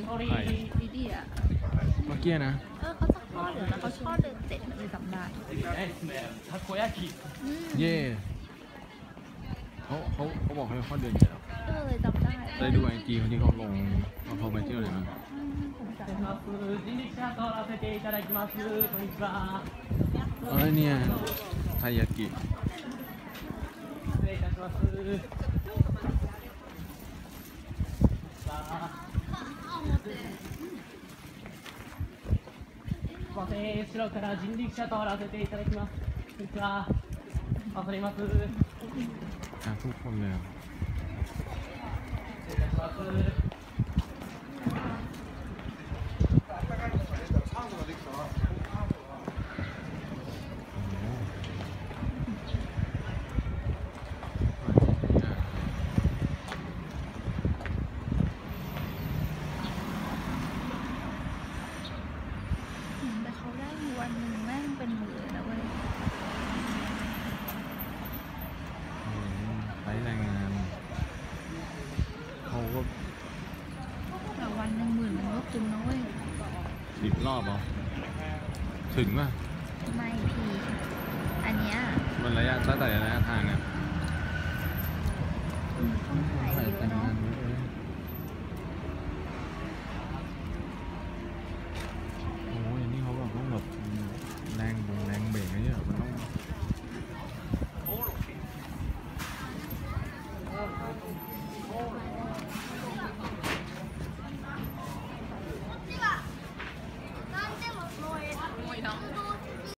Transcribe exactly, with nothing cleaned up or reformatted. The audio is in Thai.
ใครดีดีอ่ะเมื่อกี้นะเออเขาจะทอดเดี๋ยวนะเขาชอบเดินเตะเลยจำได้เย่เขาเขาเขาบอกให้เขาเดินเดียวเออจำได้ได้ดูไอจีคนที่เขาลงเขาไปเที่ยวเลยนะเอ้ยเนี่ยไทยากิ後ろから人力車通らせていただきます。こんにちは。わかります。 ทุกคนเลย失礼いたします。 วันหนึ่งแม่งเป็นหมื่นนะเว้ยใช้แรงงานเขาก็แต่วันหนึ่งหมื่นมันก็คุ้มนะเว้ยสิบรอบเหรอถึงป่ะไม่พีอันเนี้ยมันระยะตั้งแต่ระยะทางเนี่ยต้องถ่ายเยอะเนาะแรงบงแรงเบรกอะไรเนี่ยมันต้อง